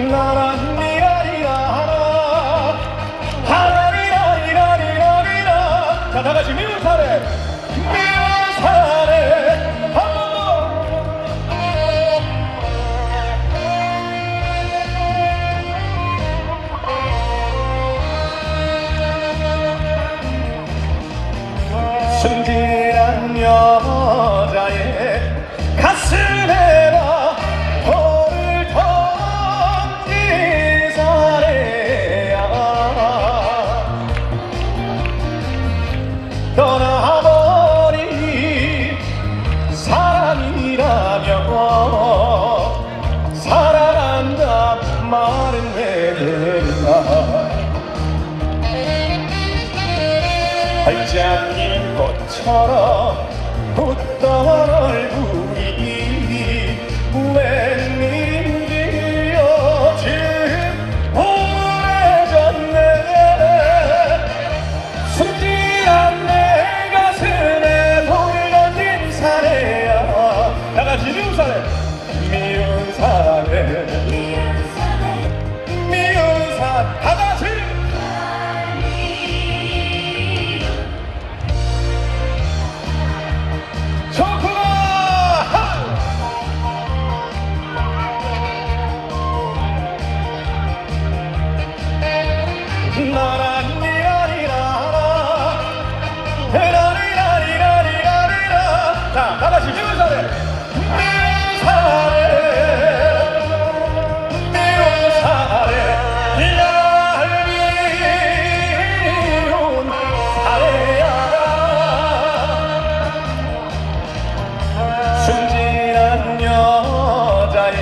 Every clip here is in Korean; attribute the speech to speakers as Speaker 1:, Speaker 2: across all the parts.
Speaker 1: 나란 미라리라 하라리라리라리라리라. 자, 다같이 미운 사례 미운 사례 한 번 더. 순진한 여자의 가슴에다 돌을 던진 사례야. 떠나버린 사람이라면 사랑한다 말은 왜 되는가. 발장인 것처럼 웃던 얼굴이 웬일인지 요즘 우울해졌네. 순진한 내 가슴에 돌 던진 사례야. 다같이 미운 사례 미운 사례 미운 사례 다같이. 나란 미라리라라 라리라리라리라리라. 자, 다같이 미운 사례 미운 사례 미운 사례 미운 사례야. 순진한 여자의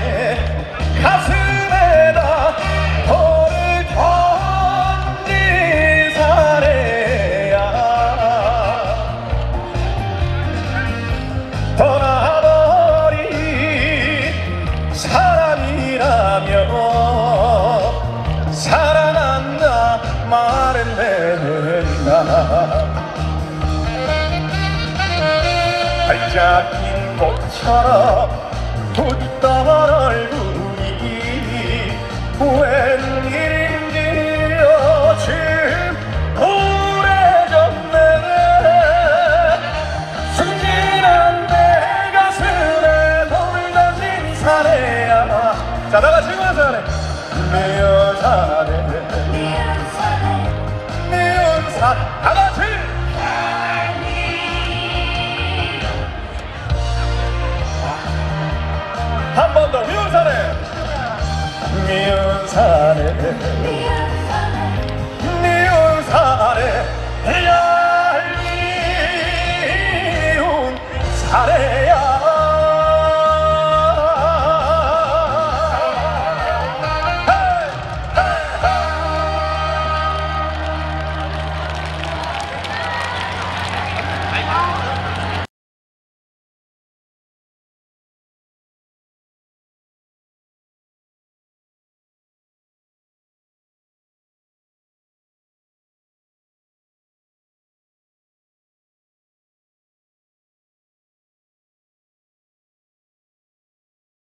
Speaker 1: 가슴에다 돌을 던진 사례야. 떠나버린 사람이라며 사랑한다 말은 되는가. 발작인 꽃처럼 웃던 얼굴이 웬일인지 요즘 우울해졌네. 순진한 내 가슴에 돌 던진 사례야. 자, 다같이 미운 사례 미운 사례 미운 사례 다같이. 한 번 더 미운 사례 미운 사례